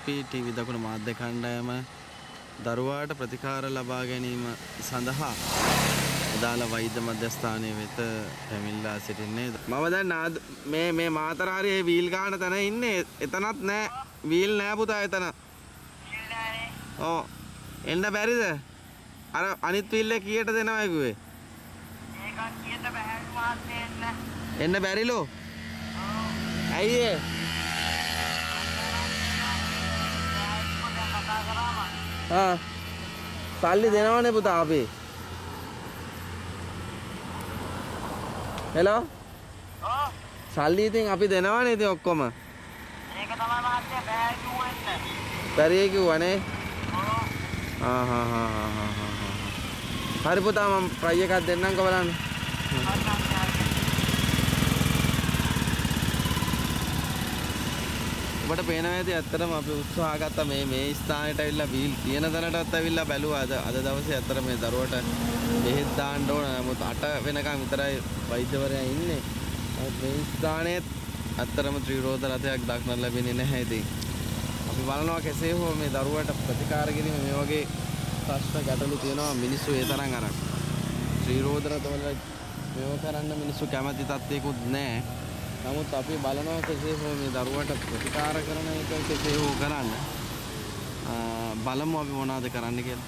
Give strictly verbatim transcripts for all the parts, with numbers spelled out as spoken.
අපි ටීවී දකුණු මාධ්‍ය කණ්ඩායම දරුවාට ප්‍රතිකාර ලබා ගැනීම සඳහා අදාළ වෛද්‍ය මධ්‍යස්ථානයේ වෙත පැමිණලා සිටින්නේ. මම දැන් මේ මේ මාතර හරියේ වීල් ගන්න තැන ඉන්නේ. එතනත් නෑ වීල් නෑ පුතා එතන. වීල් නෑනේ. ඔව්. එන්න බැරිද? අර අනිත් වීල් එක කීයට දෙනවද කිව්වේ? ඒකත් කීයට බෑ මාත්‍රේ එන්න. එන්න බැරිලෝ? ඔව්. ඇයි ඒ? ආ සල්ලි දෙනවනේ පුතා අපි. හෙලෝ ඔව් සල්ලි ඉතින් අපි දෙනවනේ ඉතින් ඔක්කොම. ඒක තමයි මහත්තයා බෑ කිව්වෙන්නේ. බැරිය කිව්වනේ. ඔව් ආ හා හා හා හා හා හරි පුතා මම ට්‍රයි එකක් දෙන්නම්කෝ බලන්න. ඔබට පේනවා ඇති ඇත්තටම අපි උත්සාහ ගත්තා මේ මේ ස්ථානෙට ඇවිල්ලා වීල් තියෙන තැනටත් ඇවිල්ලා බැලුවා. අද අද දවසේ ඇත්තට මේ දරුවට බෙහෙත් දාන්න ඕන. නමුත් අට වෙනකන් විතරයි වෛද්‍යවරයා ඉන්නේ. මේ ස්ථානයේ ඇත්තටම ත්‍රිරෝද රථයක් දක්නට ලැබෙන්නේ නැහැ. ඉතින් අපි බලනවා කෙසේ හෝ මේ දරුවට ප්‍රතිකාර කිරීම මේ වගේ ප්‍රශ්න ගැටලු තියෙනවා. මිනිස්සු ඒ තරම් අර ත්‍රිරෝද රථවල මේව කරන්න මිනිස්සු කැමති තත්ත්වයකුත් නැහැ. නමුත් අපි බලනවා කෙසේ හෝ මේ දරුවට ප්‍රතිකාර කරන එක කෙසේ හෝ කරන්න. බලමු අපි මොනවද කරන්න කියලා.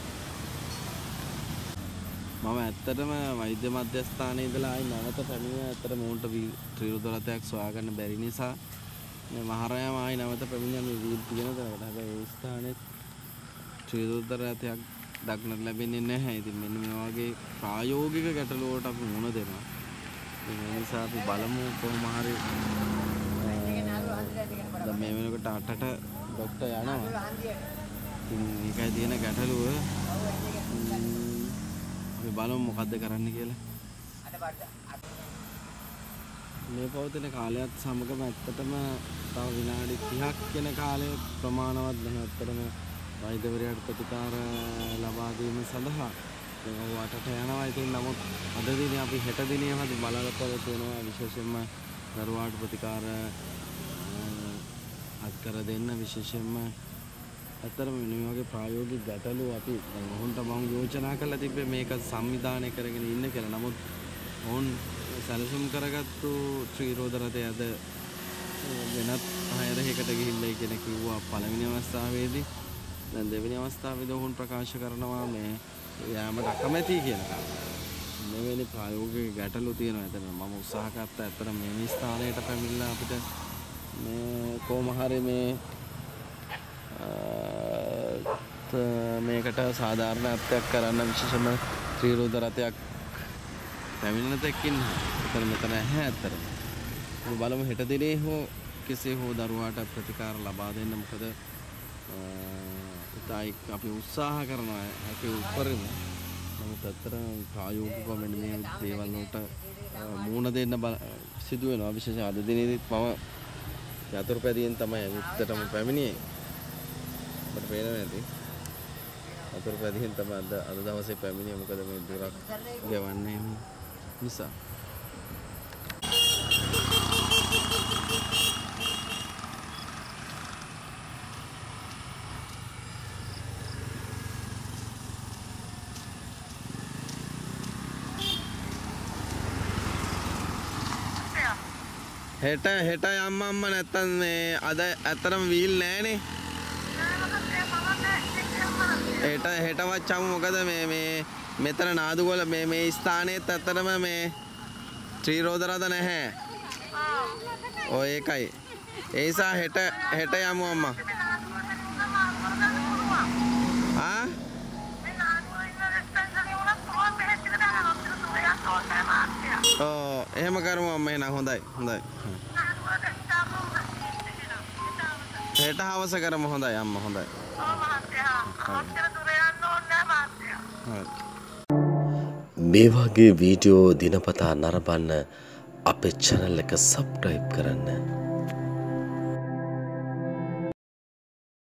මම ඇත්තටම වෛද්‍ය මධ්‍යස්ථානයේ ඉඳලා ආයි නැවත පැමිණියා. ඇත්තටම උන්ට ත්‍රිරෝද රථයක් සොයා ගන්න බැරි නිසා මේ මහරයම ආයි නැවත පැමිණියා මේ වීල් තියෙන තැනකට. හැබැයි ඒ ස්ථානයේ ත්‍රිරෝද රථයක් දක්නට ලැබෙන්නේ නැහැ. ඉතින් මෙන්න මේ වගේ ප්‍රායෝගික ගැටලු වලට අපි මුහුණ දෙනවා. ඒ නිසා අපි බලමු කොහොම හරි දැන් මේ වෙනකොට අටට ડોක්ටර් යනවා. ඉතින් මේකයි තියෙන ගැටලුව. අපි බලමු මොකද්ද කරන්න කියලා. මේ පවතින කාලයත් සමගම ඇත්තටම තව විනාඩි තිහක් කියන කාලය ප්‍රමාණවත් නැහැ. ඇත්තටම වෛද්‍යවරයාට ප්‍රතිකාර ලබා දීම සඳහා වටට යනවා. ඉතින් නමුත් අද දිනේ අපි හෙට දිනේ හරි බලාපොරොත්තු වෙනවා විශේෂයෙන්ම දරුවාට ප්‍රතිකාර අත් කර දෙන්න. විශේෂයෙන්ම අතරම මේ වගේ ප්‍රායෝගික ගැටලු අපි දැන් ඔවුන්ට මම යෝජනා කරලා තිබ්බේ මේක සංවිධානය කරගෙන ඉන්න කියලා. නමුත් ඔවුන් සැලසුම් කරගත්තු ත්‍රිරෝද රථය අද වෙනත් හයරයකට ගිහිල්ලා කියන කිව්වා පළවෙනි අවස්ථාවේදී. දැන් දෙවෙනි අවස්ථාවේදී ඔවුන් ප්‍රකාශ කරනවා මේ යාමට අකමැති කියලා. මෙවැනි ප්‍රායෝගික ගැටලු තියෙනවා. එතන මම උත්සාහ කරත්තා ඇත්තට මේ ස්ථානයට පැමිණලා අපිට මේ කොහොම හරි මේ මේකට සාධාරණත්වයක් කරන්න විශේෂම ත්‍රිරෝද රථයක් පැමිණෙන තෙක්කින් එතන මෙතන නැහැ ඇත්තටම. අපි බලමු හෙට දිනේ හෝ කෙසේ හෝ දරුවාට ප්‍රතිකාර ලබා දෙන්න. මොකද ඉතයි අපි උත්සාහ කරනවා හැකි උපරිම. නමුත් ඇත්තටම ප්‍රායෝගිකව මෙන්න මේ දේවල් වලට මුහුණ දෙන්න සිදු වෙනවා. විශේෂයෙන් අද දිනේදීත් මම යතුරුපැදියෙන් තමයි ඇත්තටම පැමිණියේ. අපිට පේනවා නැති යතුරුපැදියෙන් තමයි අද අද දවසේ පැමිණියේ. මොකද මේ දුරක් ගෙවන්නේ නිසා. හෙට හෙට යම්ම අම්ම නැත්තම් මේ අද ඇත්තටම වීල් නෑනේ. හෙට හෙටවත් චමු. මොකද මේ මේ මෙතන නාදුගල මේ මේ ස්ථානයේත් ඇත්තටම මේ ත්‍රිරෝද රථ නැහැ. ඔය ඒකයි. ඒ නිසා හෙට හෙට යමු අම්මා. ආ ඔව් එහෙම කරමු අම්මා. එහෙනම් හොඳයි හොඳයි. හෙට හවස කරමු. හොඳයි අම්මා හොඳයි. ඔව් මහත්තයා. අවශ්‍ය දුර යන්න ඕනේ නැහැ මහත්තයා. මේ වගේ වීඩියෝ දිනපතා නරඹන්න අපේ channel එක subscribe කරන්න.